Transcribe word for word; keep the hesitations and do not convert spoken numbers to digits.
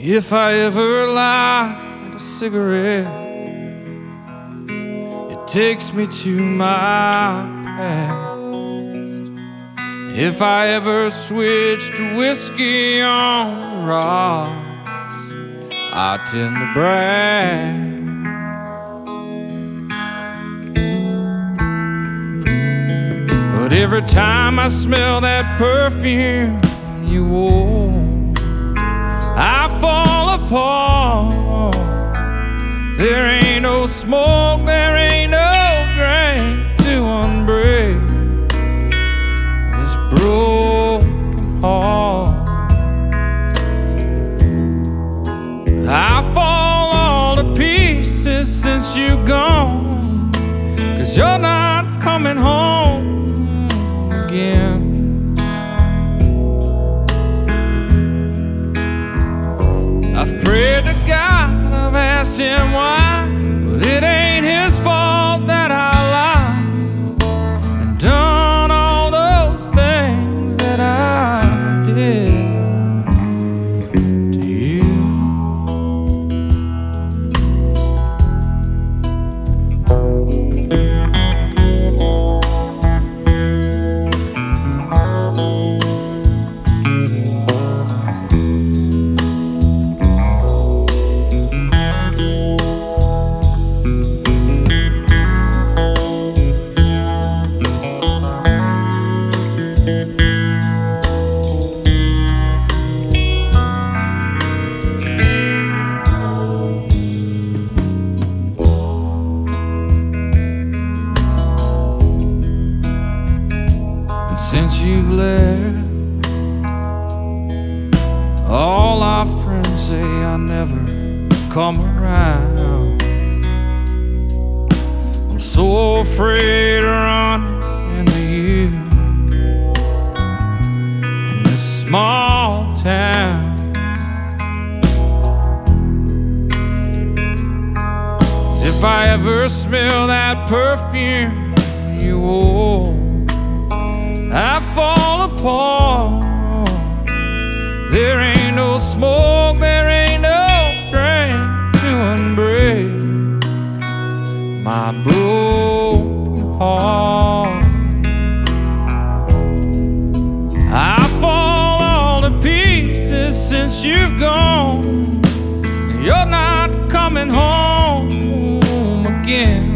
If I ever light a cigarette, it takes me to my past. If I ever switch to whiskey on the rocks, I tend to brag. But every time I smell that perfume you wore, I fall apart. There ain't no smoke, there ain't no grain to unbreak this broken heart. I fall all to pieces since you've gone, 'cause you're not coming home again. I've prayed to God, I've asked Him why, but it ain't His fault that I lied and done all those things that I did to you. Since you've left, all our friends say I never come around. I'm so afraid to run into you in this small town. 'Cause if I ever smell that perfume you wore, I fall apart. There ain't no smoke, there ain't no drink to unbreak my broken heart. I fall all to pieces since you've gone, and you're not coming home again.